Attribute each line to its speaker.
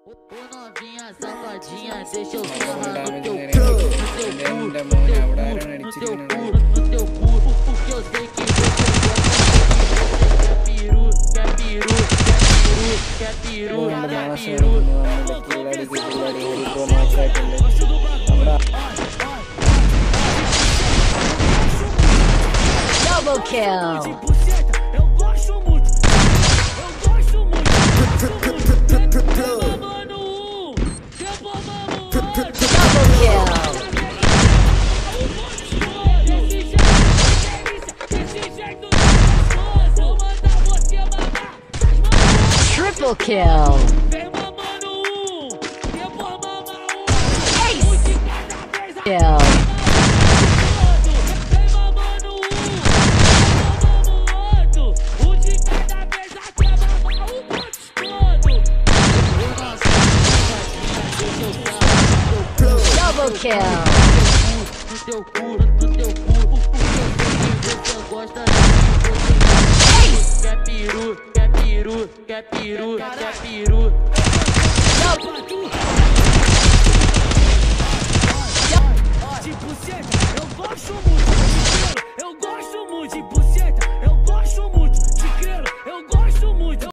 Speaker 1: Ô novinha safadinha, deixa eu sarrar no teu cu, no teu cu, porque eu sei que você gosta de peru, quer peru, quer peru, quer peru,
Speaker 2: Double kill.
Speaker 3: Eu gosto muito.
Speaker 2: Triple kill. Ace kill. Double kill.
Speaker 1: No teu cu, você gosta de quer peru, quer peru, quer peru, quer peru.
Speaker 3: De buceta, eu gosto muito. Eu gosto muito de buceta.